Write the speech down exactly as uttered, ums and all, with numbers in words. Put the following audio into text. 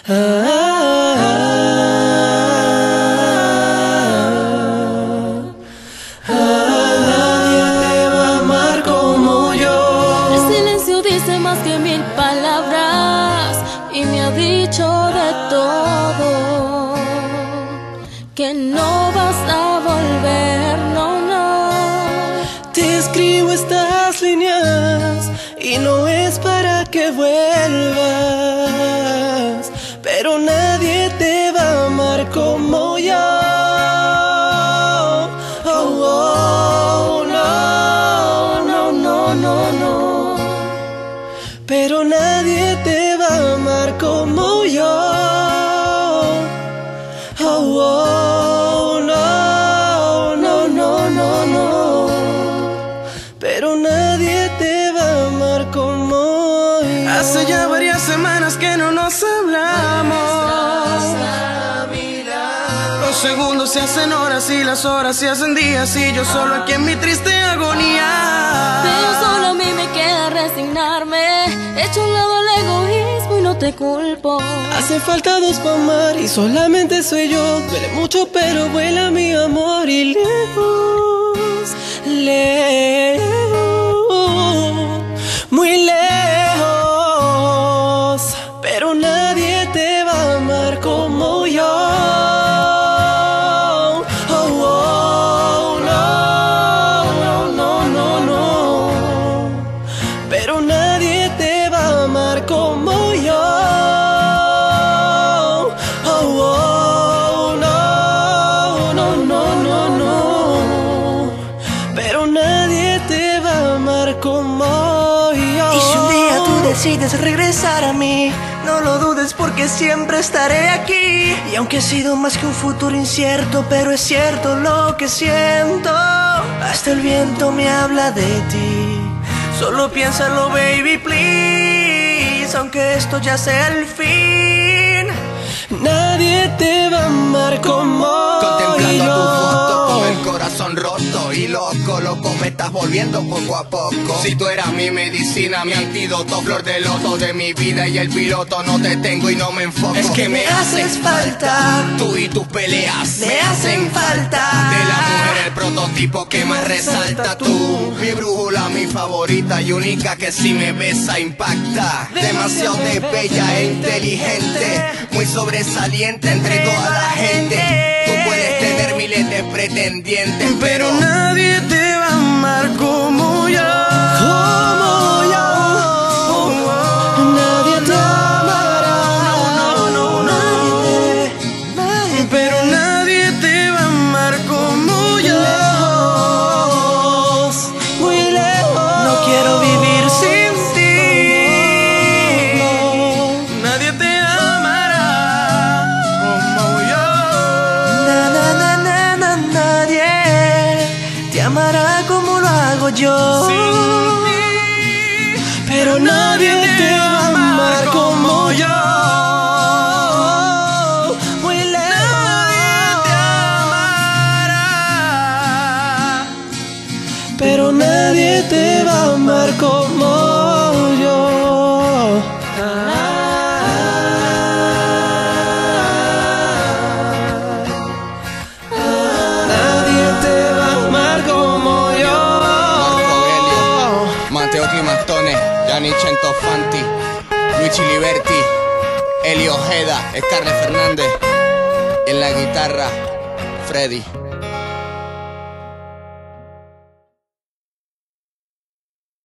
Nadie te va a amar como yo. El silencio dice más que mil palabras y me ha dicho de todo, que no vas a volver, no, no. Te escribo estas líneas y no es para que vuelvas, pero nadie te va a amar como yo. Oh, oh, no, no, no, no, no. Pero nadie te va a amar como yo. Oh, oh, no, no, no, no, no. Pero nadie te va a amar como yo. Hace ya varias semanas que no nos hablamos. Los segundos se hacen horas y las horas se hacen días, y yo solo aquí en mi triste agonía. Pero solo a mí me queda resignarme, echo a un lado el egoísmo y no te culpo. Hace falta dos para amar y solamente soy yo. Duele mucho pero vuela mi amor, y lejos, lejos, muy lejos. Pero nadie te va a amar como yo. Oh, oh, no, no, no, no, no. Pero nadie te va a amar como yo. Oh, oh, no, no, no, no, no. Pero nadie te va a amar como yo. Y si un día tú decides regresar a mí, no lo dudes porque siempre estaré aquí. Y aunque ha sido más que un futuro incierto, pero es cierto lo que siento. Hasta el viento me habla de ti. Solo piénsalo, baby, please. Aunque esto ya sea el fin, nadie te va a amar como Contemplando yo. tu foto con el corazón roto y loco, loco me estás volviendo poco a poco. Si tú eras mi medicina, mi antídoto, flor de loto de mi vida y el piloto, no te tengo y no me enfoco. Es que me haces falta, tú y tus peleas me hacen falta. De la mujer el prototipo que más resalta, tú, mi brújula, mi favorita y única, que si me besa impacta. Demasiado de bella e inteligente, muy sobresaliente entre toda la gente. Tú puedes tener miles de pretendientes, pero nadie te va a amar como yo. Como yo. Oh, oh. Nadie te amará. No, no, no, nadie, nadie, pero nadie te va a amar como yo. Lejos, muy lejos. no quiero vivir sin ti. Nadie te amará como yo. Na, na, na, na, na, nadie te amará como lo hago yo. Sin ti, Pero nadie te va a amar como yo. Muy lejos. te amará. Pero nadie te va a amar como yo. Nadie te va a amar como yo. Marco Aurelio, Matteo Climastone, Gianni Centofanti, Luigi Liberti, Elio Ojeda, Scarlett Fernández, en la guitarra, Freddy.